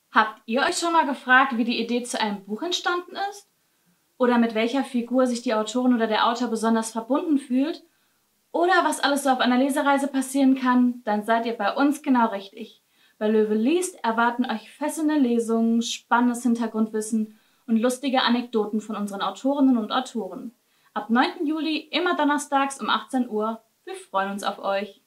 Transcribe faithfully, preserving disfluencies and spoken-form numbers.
Habt ihr euch schon mal gefragt, wie die Idee zu einem Buch entstanden ist? Oder mit welcher Figur sich die Autorin oder der Autor besonders verbunden fühlt? Oder was alles so auf einer Lesereise passieren kann? Dann seid ihr bei uns genau richtig. Bei Löwe liest erwarten euch fesselnde Lesungen, spannendes Hintergrundwissen und lustige Anekdoten von unseren Autorinnen und Autoren. Ab neunten Juli immer donnerstags um achtzehn Uhr. Wir freuen uns auf euch.